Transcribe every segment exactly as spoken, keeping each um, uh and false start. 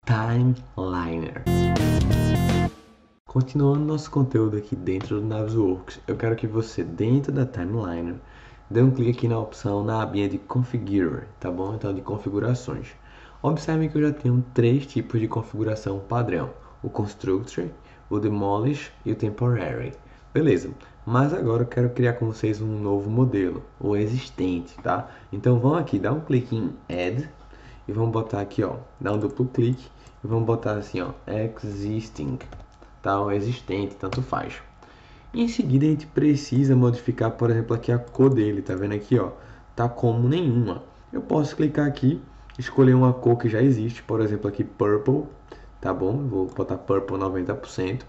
Timeliner. Continuando nosso conteúdo aqui dentro do Navisworks, eu quero que você, dentro da Timeliner, dê um clique aqui na opção, na abinha de Configure, tá bom? Então, de configurações. Observem que eu já tenho três tipos de configuração padrão: o Constructor, o Demolish e o Temporary. Beleza, mas agora eu quero criar com vocês um novo modelo, o existente, tá? Então, vão aqui, dá um clique em Add e vamos botar aqui, ó, dá um duplo clique e vamos botar assim, ó, Existing, tá? O existente, tanto faz. E em seguida a gente precisa modificar, por exemplo, aqui a cor dele, tá vendo aqui, ó, tá como nenhuma. Eu posso clicar aqui, escolher uma cor que já existe, por exemplo, aqui Purple, tá bom? Vou botar Purple noventa por cento.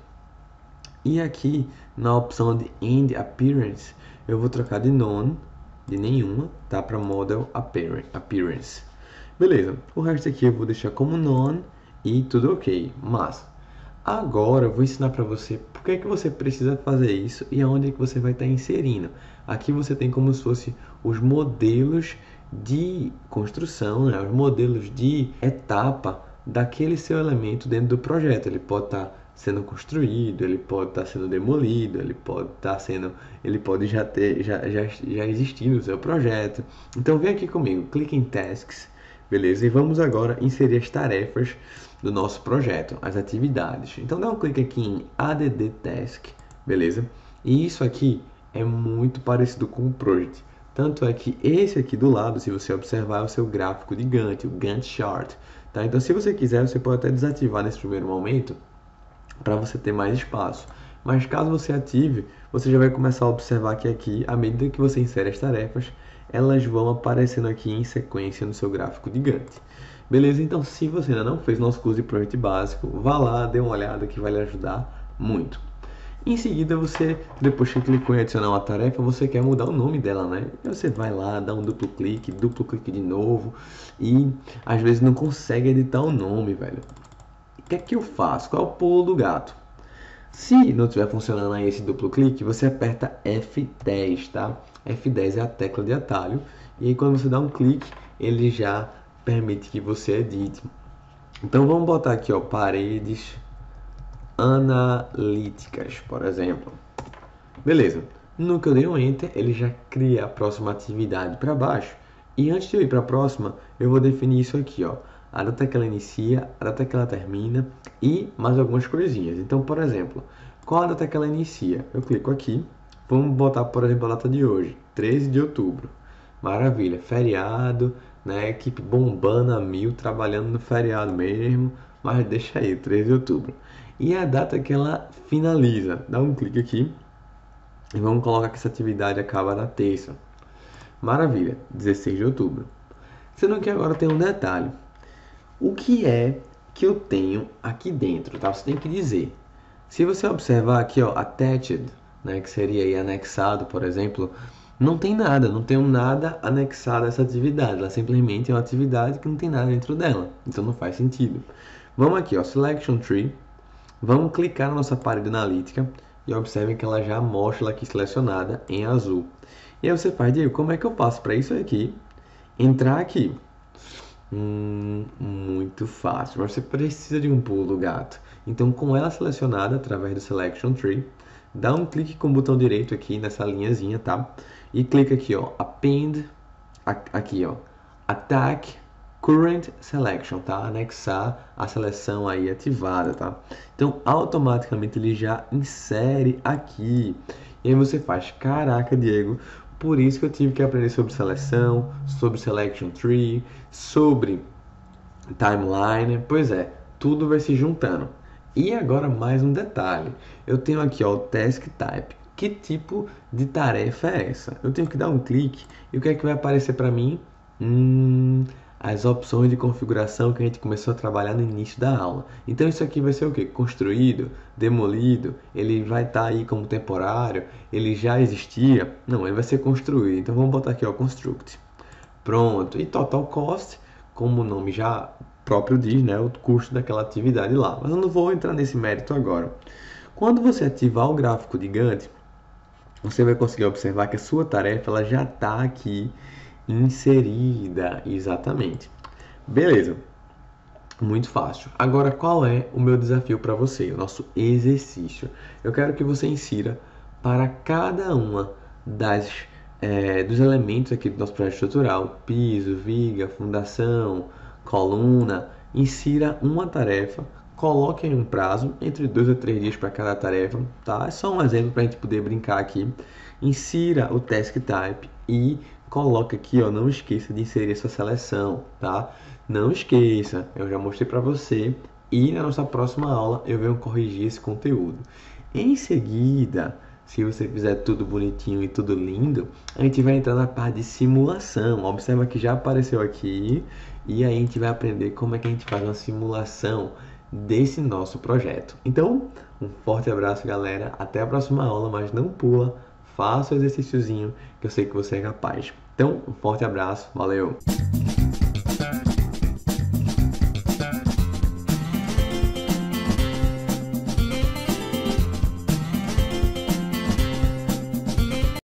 E aqui na opção de End Appearance, eu vou trocar de None, de nenhuma, tá? Para Model Appearance. Beleza, o resto aqui eu vou deixar como None e tudo ok. Mas agora eu vou ensinar para você por que, que você precisa fazer isso e aonde é que você vai estar inserindo. Aqui você tem como se fosse os modelos de construção, né? Os modelos de etapa daquele seu elemento dentro do projeto. Ele pode estar sendo construído, ele pode estar sendo demolido, ele pode estar sendo, ele pode já ter, já, já, já existir no seu projeto. Então vem aqui comigo, clique em Tasks, beleza? E vamos agora inserir as tarefas do nosso projeto, as atividades. Então dá um clique aqui em Add Task, beleza? E isso aqui é muito parecido com o Project. Tanto é que esse aqui do lado, se você observar, é o seu gráfico de Gantt, o Gantt Chart. Tá? Então se você quiser, você pode até desativar nesse primeiro momento, para você ter mais espaço. Mas caso você ative, você já vai começar a observar que aqui, à medida que você insere as tarefas, elas vão aparecendo aqui em sequência no seu gráfico de Gantt. Beleza? Então, se você ainda não fez nosso curso de Project básico, vá lá, dê uma olhada que vai lhe ajudar muito. Em seguida, você, depois que clicou em adicionar uma tarefa, você quer mudar o nome dela, né? Então, você vai lá, dá um duplo clique, duplo clique de novo e às vezes não consegue editar o nome, velho. O que é que eu faço? Qual é o pulo do gato? Se não estiver funcionando aí esse duplo clique, você aperta F dez, tá? F dez é a tecla de atalho. E aí quando você dá um clique, ele já permite que você edite. Então vamos botar aqui, ó, paredes analíticas, por exemplo. Beleza. No que eu dei um Enter, ele já cria a próxima atividade para baixo. E antes de eu ir para a próxima, eu vou definir isso aqui, ó. A data que ela inicia, a data que ela termina e mais algumas coisinhas. Então, por exemplo, qual a data que ela inicia? Eu clico aqui, vamos botar, por exemplo, a data de hoje, treze de outubro. Maravilha, feriado, né? Equipe bombando a mil, trabalhando no feriado mesmo, mas deixa aí, treze de outubro. E a data que ela finaliza, dá um clique aqui e vamos colocar que essa atividade acaba na terça. Maravilha, dezesseis de outubro. Sendo que agora tem um detalhe. O que é que eu tenho aqui dentro, tá? Você tem que dizer. Se você observar aqui, ó, attached, né, que seria aí anexado, por exemplo, não tem nada, não tem nada anexado a essa atividade. Ela simplesmente é uma atividade que não tem nada dentro dela. Então não faz sentido. Vamos aqui, ó, Selection Tree. Vamos clicar na nossa parede analítica e observem que ela já mostra ela aqui selecionada em azul. E aí você faz, Diego, como é que eu faço para isso aqui entrar aqui? Hum, muito fácil, mas você precisa de um pulo do gato. Então, com ela selecionada através do Selection Tree, dá um clique com o botão direito aqui nessa linhazinha, tá? E clica aqui, ó, Append, aqui, ó, Attack Current Selection, tá? Anexar a seleção aí ativada, tá? Então, automaticamente ele já insere aqui. E aí você faz, caraca, Diego, por isso que eu tive que aprender sobre seleção, sobre Selection Tree, sobre Timeline. Pois é, tudo vai se juntando. E agora mais um detalhe. Eu tenho aqui, ó, o Task Type. Que tipo de tarefa é essa? Eu tenho que dar um clique e o que é que vai aparecer para mim? Hum, as opções de configuração que a gente começou a trabalhar no início da aula. Então isso aqui vai ser o quê? Construído, demolido, ele vai estar tá aí como temporário, ele já existia? Não, ele vai ser construído. Então vamos botar aqui, ó, Construct. Pronto. E Total Cost, como o nome já próprio diz, né, o custo daquela atividade lá. Mas eu não vou entrar nesse mérito agora. Quando você ativar o gráfico de Gantt, você vai conseguir observar que a sua tarefa ela já está aqui inserida, exatamente. Beleza. Muito fácil. Agora, qual é o meu desafio para você? O nosso exercício. Eu quero que você insira para cada uma das é, dos elementos aqui do nosso projeto estrutural, piso, viga, fundação, coluna, insira uma tarefa, coloque em um prazo entre dois a três dias para cada tarefa, tá? É só um exemplo para a gente poder brincar aqui. Insira o task type e coloca aqui, ó, não esqueça de inserir sua seleção, tá? Não esqueça, eu já mostrei para você e na nossa próxima aula eu venho corrigir esse conteúdo. Em seguida, se você fizer tudo bonitinho e tudo lindo, a gente vai entrar na parte de simulação. Observa que já apareceu aqui e aí a gente vai aprender como é que a gente faz uma simulação desse nosso projeto. Então, um forte abraço, galera. Até a próxima aula, mas não pula. Faça o exercíciozinho que eu sei que você é capaz. Então, um forte abraço. Valeu!